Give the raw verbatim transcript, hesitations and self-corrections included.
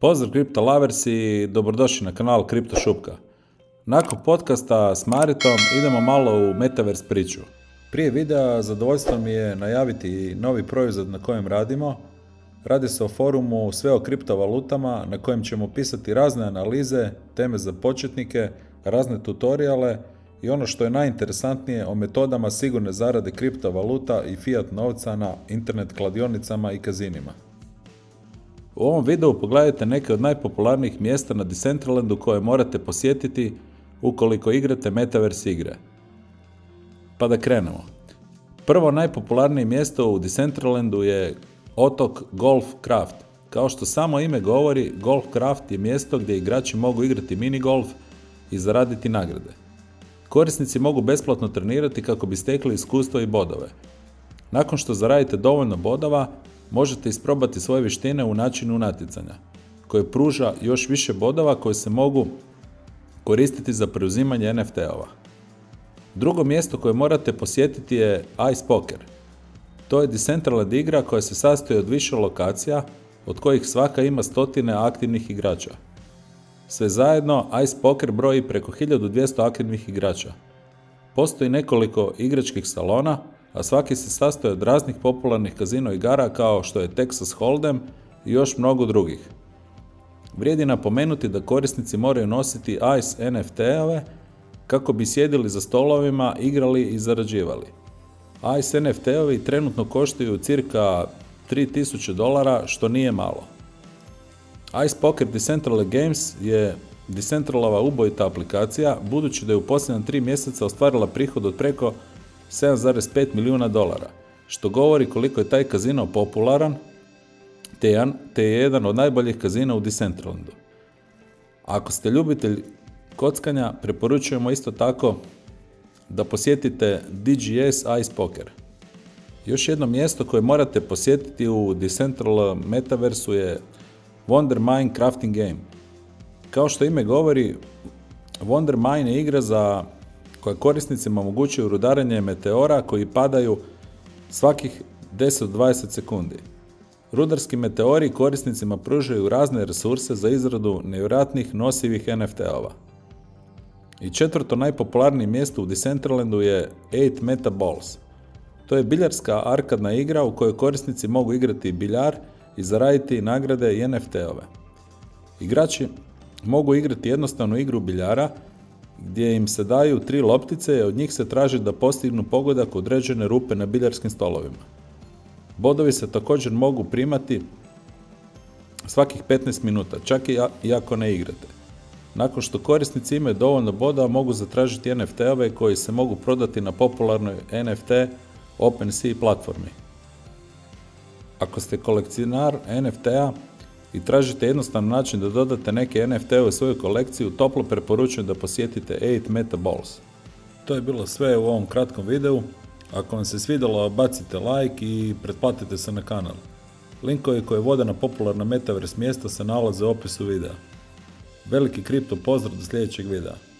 Pozdrav Kripto Lovers i dobrodošli na kanal Kripto Šupka. Nakon podcasta s Maritom idemo malo u Metaverse priču. Prije videa zadovoljstvo mi je najaviti novi proizvod na kojem radimo. Radi se o forumu sve o kriptovalutama na kojem ćemo pisati razne analize, teme za početnike, razne tutoriale i ono što je najinteresantnije o metodama sigurne zarade kriptovaluta i fiat novca na internet kladionicama i kazinima. U ovom videu pogledajte neke od najpopularnijih mjesta na Decentralandu koje morate posjetiti ukoliko igrate Metaverse igre. Pa da krenemo. Prvo najpopularnije mjesto u Decentralandu je otok Golfcraft. Kao što samo ime govori, Golfcraft je mjesto gdje igrači mogu igrati minigolf i zaraditi nagrade. Korisnici mogu besplatno trenirati kako bi stekli iskustvo i bodove. Nakon što zaradite dovoljno bodova, možete isprobati svoje vještine u načinu natjecanja, koje pruža još više bodova koje se mogu koristiti za preuzimanje en ef te-ova. Drugo mjesto koje morate posjetiti je Ice Poker. To je Decentraland igra koja se sastoji od više lokacija, od kojih svaka ima stotine aktivnih igrača. Sve zajedno, Ice Poker broji preko hiljadu dvjesto aktivnih igrača. Postoji nekoliko igračkih salona, a svaki se sastoji od raznih popularnih kazino igara kao što je Texas Hold'em i još mnogo drugih. Vrijedi napomenuti da korisnici moraju nositi Ice en ef te-ove kako bi sjedili za stolovima, igrali i zarađivali. Ice en ef te-ovi trenutno koštaju cirka tri tisuće dolara, što nije malo. Ice Poker Decentraland Games je Decentralova ubojita aplikacija, budući da je u posljednja tri mjeseca ostvarila prihod od preko sedam zarez pet milijuna dolara, što govori koliko je taj kazino popularan, te je jedan od najboljih kazina u Decentralandu. Ako ste ljubitelj kockanja, preporučujemo isto tako da posjetite D G S Ice Poker. Još jedno mjesto koje morate posjetiti u Decentral Metaversu je Wondermine Crafting Game. Kao što ime govori, Wondermine je igra za koja korisnicima omogućuje rudarenje meteora koji padaju svakih deset do dvadeset sekundi. Rudarski meteori korisnicima pružaju razne resurse za izradu nevjerojatnih nosivih en ef te-ova. I četvrto najpopularnije mjesto u Decentralandu je osam Meta Balls. To je biljarska arkadna igra u kojoj korisnici mogu igrati biljar i zaraditi nagrade i en ef te-ove. Igrači mogu igrati jednostavnu igru biljara gdje im se daju tri loptice i od njih se traži da postignu pogodak u određene rupe na biljarskim stolovima. Bodovi se također mogu primati svakih petnaest minuta, čak i ako ne igrate. Nakon što korisnici imaju dovoljno bodova, mogu zatražiti en ef te-ove koji se mogu prodati na popularnoj en ef te OpenSea platformi. Ako ste kolekcionar en ef te-a i tražite jednostavan način da dodate neke en ef te-ove u svoju kolekciju, toplo preporučujem da posjetite osam Meta Balls. To je bilo sve u ovom kratkom videu. Ako vam se svidjelo, bacite like i pretplatite se na kanal. Linkovi koji vode na popularna Metaverse mjesta se nalaze u opisu videa. Veliki kripto pozdrav do sljedećeg videa.